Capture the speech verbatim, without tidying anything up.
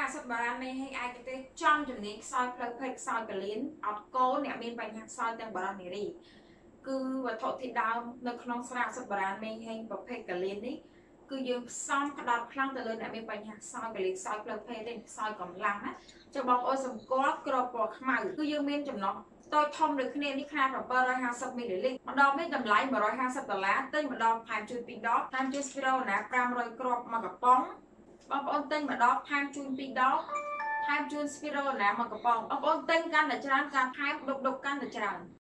សុទ្ធបារាមេឲ្យឯកទេសចំជំនាញខ្សោយផ្លូវភេទខ្សោយកលៀនអត់កូនអ្នកមានបញ្ហាខ្សោយទាំងបារនារីគឺវត្ថុធាតុដើមនៅក្នុងស្រាសុទ្ធបារាមេហេងប្រភេទកលៀននេះគឺយើងផ្សំផ្ដោតខ្លាំងទៅលើអ្នកមានបញ្ហាខ្សោយកលៀនខ្សោយផ្លូវភេទទេខ្សោយកម្លាំងណាចុះបងប្អូនសម្គាល់ក្របពណ៌ខ្មៅគឺយើងមានចំណុះតូចធំដូចគ្នានេះខ្នាតbảy trăm hai mươiមីលីលីត្រម្ដងនេះតម្លៃmột trăm hai mươiដុល្លារទិញម្ដងថែមជូនពីរដងថែមជូនស្ពីរូណាfive hundredគ្រាប់មួយកំប៉ុងបងប្អូនទិញម្ដងថែមជូនពីរដងថែមជូនស្ពីរូណាមួយកំប៉ុងបងប្អូនទិញកាន់តែច្រើនការថែមដុកដុកកាន់តែច្រើន